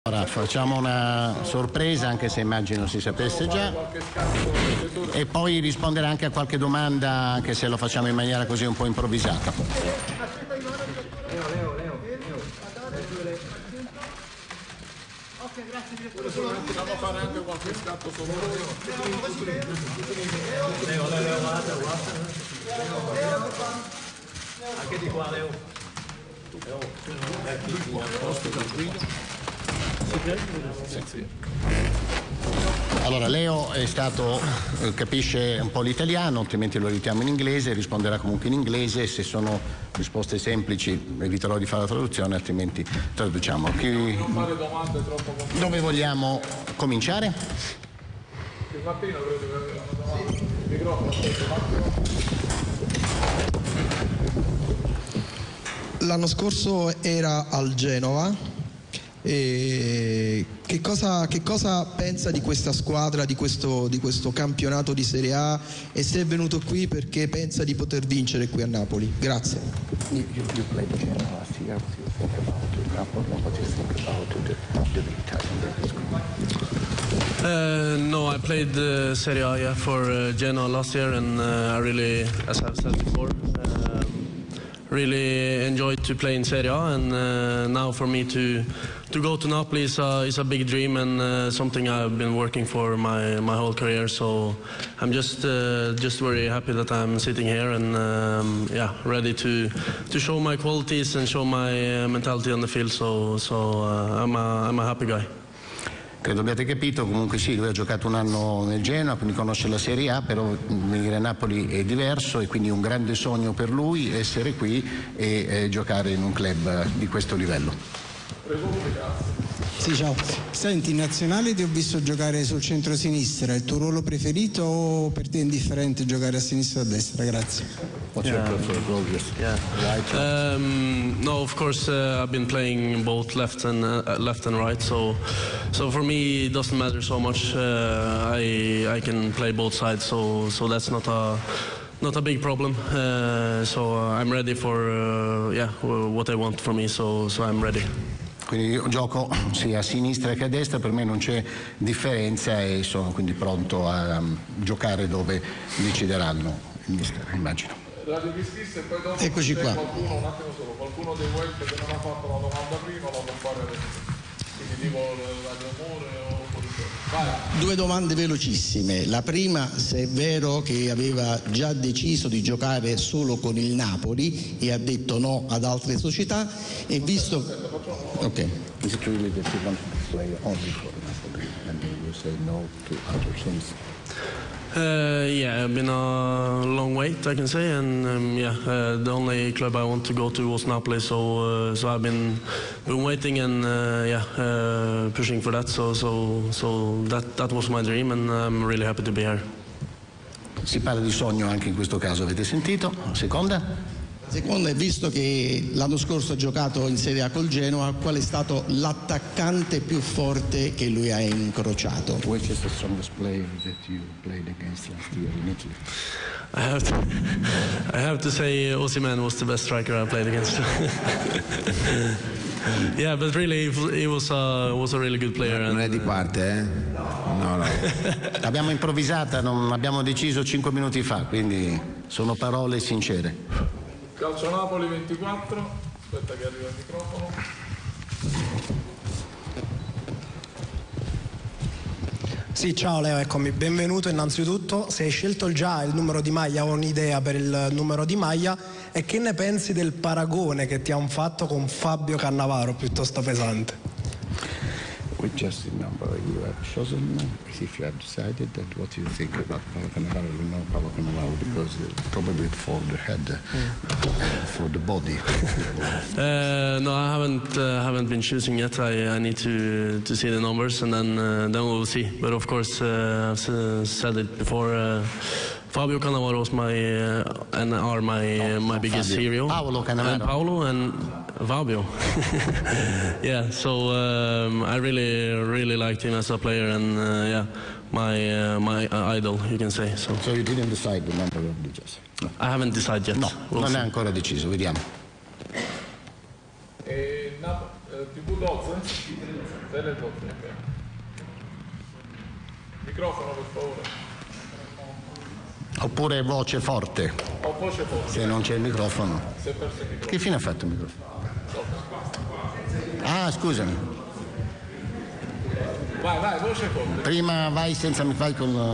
Ora facciamo una sorpresa, anche se immagino si sapesse già, e poi risponderà anche a qualche domanda, anche se lo facciamo in maniera così un po' improvvisata. Ok, grazie direttore. Possiamo fare anche qualche scatto solo. Leo, guarda. Anche di qua, Leo. Allora, Leo è stato, capisce un po' l'italiano, altrimenti lo aiutiamo in inglese, risponderà comunque in inglese. Se sono risposte semplici eviterò di fare la traduzione, altrimenti traduciamo. Non fare domande troppo complicate. Dove vogliamo cominciare? Martino, credo che aveva una domanda. Il microfono, L'anno scorso era al Genova. E che cosa pensa di questa squadra, di questo campionato di Serie A, e se è venuto qui perché pensa di poter vincere qui a Napoli? Grazie. You played Genoa last year. What do you think about Napoli? What do you think about the big time? No, I played Serie A for Genoa last year, and I really, as I've said before, really enjoyed to play in Serie A, and now for me to go to Napoli is a big dream, and something I've been working for my whole career. So I'm just very happy that I'm sitting here and ready to show my qualities and show my mentality on the field. So I'm a happy guy. Credo abbiate capito, comunque sì, lui ha giocato un anno nel Genoa, quindi conosce la Serie A, però venire a Napoli è diverso e quindi un grande sogno per lui essere qui e giocare in un club di questo livello. Sì, ciao. Senti, in nazionale ti ho visto giocare sul centro-sinistra, è il tuo ruolo preferito o per te è indifferente giocare a sinistra o a destra? Grazie. What's your preferred role? Yeah. No, of course I've been playing both left and right, so for me it doesn't matter so much. I can play both sides, so that's not a big problem. So I'm ready for what they want from me. So I'm ready. Quindi io gioco sia a sinistra che a destra, per me non c'è differenza e sono quindi pronto a giocare dove decideranno il mister, immagino. Eccoci qua. Qualcuno dei web che non ha fatto la domanda prima lo può fare adesso. Quindi tipo l'amore o vai. Due domande velocissime. La prima, se è vero che aveva già deciso di giocare solo con il Napoli e ha detto no ad altre società, e visto... Ok. Is it really that you want to play only for Napoli and you say no to other teams? Yeah, it's been a long wait, I can say, and the only club I want to go to was Napoli, so I've been waiting and pushing for that. So that was my dream, and I'm really happy to be here. Si parla di sogno anche in questo caso, avete sentito? Seconda? Seconda è, visto che l'anno scorso ha giocato in Serie A col Genoa, qual è stato l'attaccante più forte che lui ha incrociato? Which is the strongest player that you played against last year in Italy? I have to say Osimhen was the best striker I played against. Yeah, but really he was a really good player. Non è di parte, eh? No. L'abbiamo improvvisata, non abbiamo deciso 5 minuti fa, quindi sono parole sincere. Calcio Napoli 24, aspetta che arriva il microfono. Sì, ciao Leo, eccomi, benvenuto innanzitutto. Se hai scelto già il numero di maglia o un'idea per il numero di maglia, e che ne pensi del paragone che ti hanno fatto con Fabio Cannavaro, piuttosto pesante? With just the number you have chosen, if you have decided that, what do you think about Paolo Cannavaro? You know Paolo Cannavaro because probably for the head, for the body. No, I haven't been choosing yet. I need to see the numbers, and then we'll see. But of course, I've said it before. Fabio Cannavaro was my biggest hero. Paolo Cannavaro. And Paolo and Fabio. Yeah, so I really liked him as a player, and my idol, you can say. So you didn't decide the number of the jersey? No. I haven't decided yet. No, non è ancora deciso, vediamo. TV 12? 6 le 12, ok. Microfono per favore. Oppure voce forte, Ho voce forte. se non c'è il microfono. Si è perso il microfono. Che fine ha fatto il microfono? Ah, scusami. Vai, voce forte. Prima vai senza mi fai con...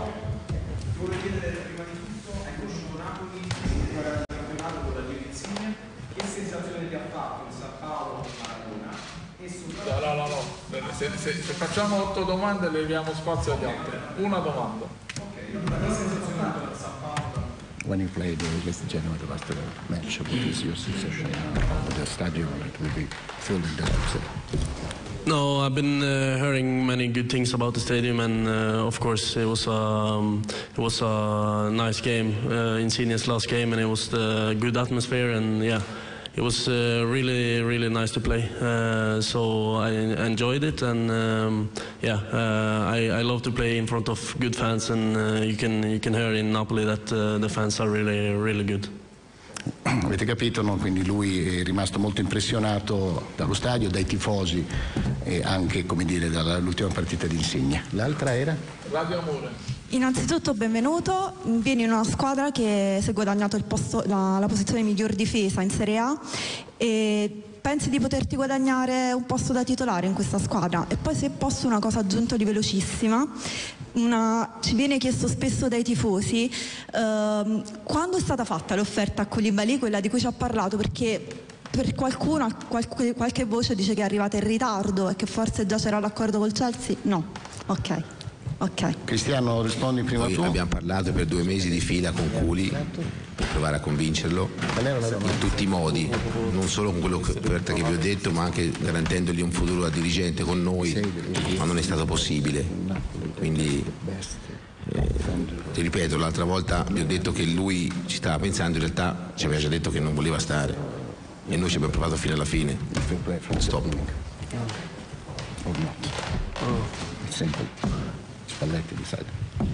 No. Se facciamo 8 domande leviamo spazio agli altri. Una domanda. When you played against Genoa the last match, what is your sensation of the stadium that will be filled in the No, I've been hearing many good things about the stadium, and of course it was a nice game, Insigne's last game, and it was a good atmosphere, and yeah, it was really nice to play. So I enjoyed it, and I love to play in front of good fans, and you can hear in Napoli that the fans are really good. Avete capito, no? Quindi lui è rimasto molto impressionato dallo stadio, dai tifosi e anche, come dire, dall'ultima partita di Insigne. L'altra era? Radio Amore. Innanzitutto benvenuto, vieni in una squadra che si è guadagnato la posizione miglior difesa in Serie A e pensi di poterti guadagnare un posto da titolare in questa squadra? E poi, se posso, una cosa aggiunta di velocissima. Ci viene chiesto spesso dai tifosi quando è stata fatta l'offerta a Koulibaly, quella di cui ci ha parlato, perché per qualcuno, qualche voce dice che è arrivata in ritardo e che forse già c'era l'accordo col Chelsea. No, ok. Cristiano, rispondi prima tu. Abbiamo parlato per 2 mesi di fila con Culi per provare a convincerlo in tutti i modi, non solo con quell'offerta che vi ho detto, ma anche garantendogli un futuro da dirigente con noi, ma non è stato possibile. Quindi ti ripeto, l'altra volta vi ho detto che lui ci stava pensando, in realtà ci aveva già detto che non voleva stare e noi ci abbiamo provato fino alla fine. Stop. Spalletti decided.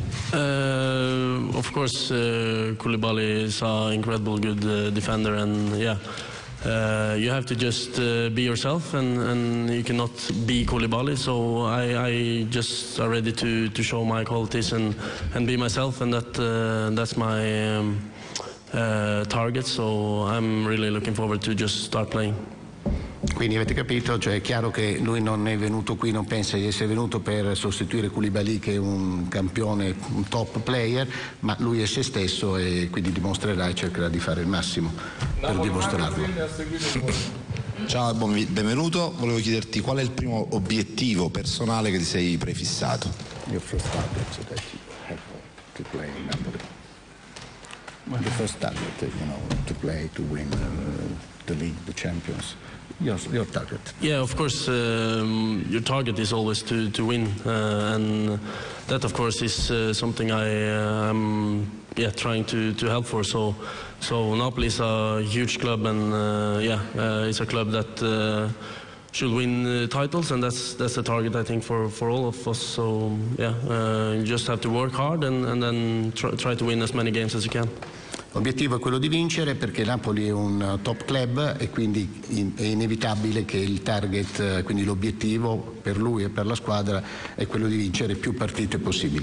Of course, Koulibaly is an incredible good defender, and you have to just be yourself, and you cannot be Koulibaly. So I just are ready to show my qualities and be myself, and that's my target. So I'm really looking forward to just start playing. Quindi avete capito, cioè è chiaro che lui non è venuto qui, non pensa di essere venuto per sostituire Koulibaly, che è un campione, un top player, ma lui è se stesso e quindi dimostrerà e cercherà di fare il massimo per dimostrarlo. Ciao, benvenuto. Volevo chiederti qual è il primo obiettivo personale che ti sei prefissato? Your first target that you have to play in Napoli. The first target, to play, to win the league, the champions. Your target. Yeah, of course, your target is always to win, and that, of course, is something I'm trying to help for. So Napoli is a huge club, and it's a club that should win titles, and that's the target, I think, for all of us. So you just have to work hard and then try to win as many games as you can. L'obiettivo è quello di vincere, perché Napoli è un top club e quindi è inevitabile che il target, quindi l'obiettivo per lui e per la squadra, è quello di vincere più partite possibili.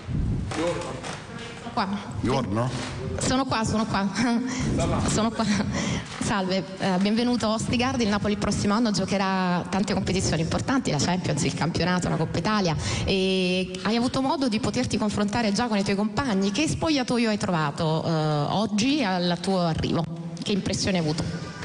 Giorno? Sono qua. Salve, benvenuto a Ostigard. Il Napoli il prossimo anno giocherà tante competizioni importanti, la Champions, il campionato, la Coppa Italia, e hai avuto modo di poterti confrontare già con i tuoi compagni. Che spogliatoio hai trovato oggi al tuo arrivo? Che impressione hai avuto?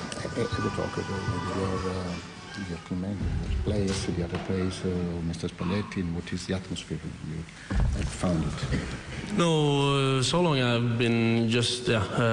Your teammates, players, the other players, Mr. Spalletti, and what is the atmosphere you have found it? No, so long I've been just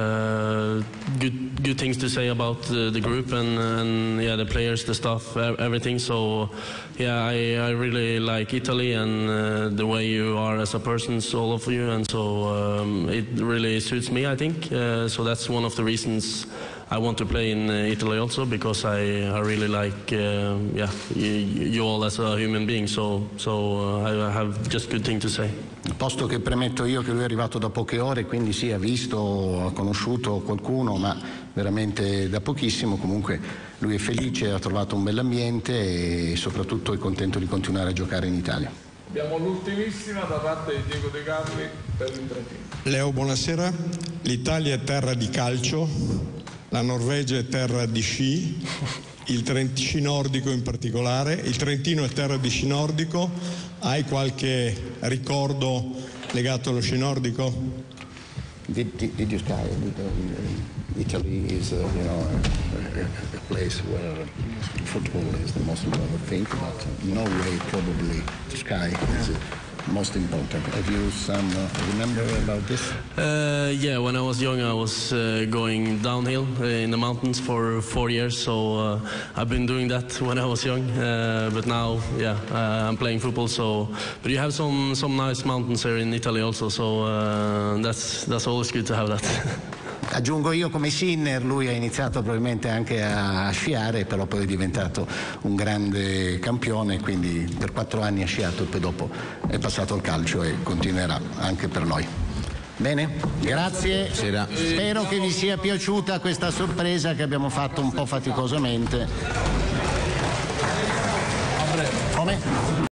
good things to say about the group and the players, the staff, everything. So I really like Italy and the way you are as a person, all of you, and so it really suits me, I think. So that's one of the reasons I want to play in Italy also, because I really like you all as a human being, so I have just good thing to say. Posto che premetto io che lui è arrivato da poche ore, quindi sì, ha visto, ha conosciuto qualcuno, ma veramente da pochissimo. Comunque lui è felice, ha trovato un bell'ambiente e soprattutto è contento di continuare a giocare in Italia. Abbiamo l'ultimissima da parte di Diego De Carli per il Trentino. Leo, buonasera. L'Italia è terra di calcio, la Norvegia è terra di sci, il sci nordico in particolare, il Trentino è terra di sci nordico. Hai qualche ricordo legato allo sci nordico? Did you sky? Italy is a place where football is the most important thing, but no way probably to sky is most important. Have you some remember about this? Yeah, when I was young I was going downhill in the mountains for 4 years, so I've been doing that when I was young, but now I'm playing football. So, but you have some nice mountains here in Italy also, so that's always good to have that. Aggiungo io come Sinner, lui ha iniziato probabilmente anche a sciare, però poi è diventato un grande campione, quindi per 4 anni ha sciato e poi dopo è passato al calcio e continuerà anche per noi. Bene, grazie. Spero che vi sia piaciuta questa sorpresa che abbiamo fatto un po' faticosamente. Come?